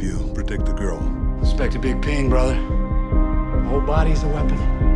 you protect the girl. Expect a big ping, brother. The whole body's a weapon.